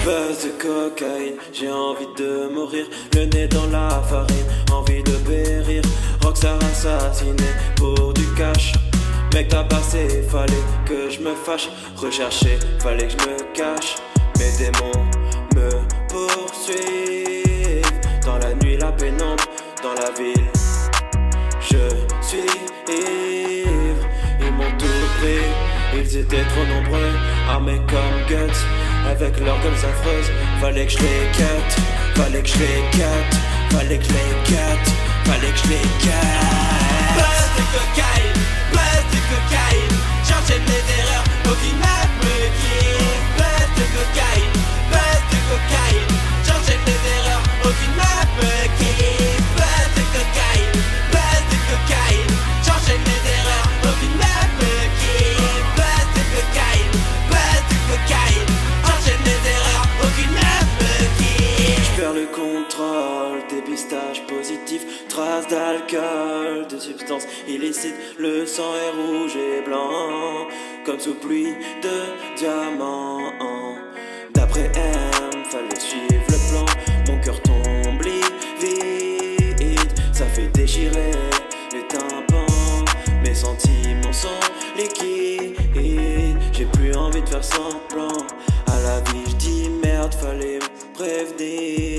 Buzz de cocaïne, j'ai envie de mourir. Le nez dans la farine, envie de périr. Rockstar assassiné pour du cash. Mec t'as passé, fallait que je me fâche. Rechercher, fallait que je me cache. Mes démons me poursuivent. Dans la nuit, la pénombre, dans la ville. Je suis ivre, ils m'ont tout pris. Ils étaient trop nombreux, armés comme Guts. Avec leurs gueules affreuses, fallait que je les cut. Fallait que je les cut, fallait que je les cut, fallait que je les cut. Buzz de cocaïne, j'enchaîne les erreurs, aucune app me quitte. Buzz de cocaïne, j'enchaîne les erreurs, aucune app me quitte. Buzz de cocaïne, j'enchaîne les erreurs, aucune app me quitte. Buzz de cocaïne, j'enchaîne les erreurs, aucune app me quitte. J'perds le contrôle, dépistage positif, traces d'alcool, de substances illicites. Le sang est rouge et blanc, comme sous pluie de diamants. D'après M, fallait suivre le plan. Mon cœur tombe vide, ça fait déchirer les tympans. Mes sentiments sont liquides, j'ai plus envie de faire semblant. À la vie j'dis merde, fallait me prévenir.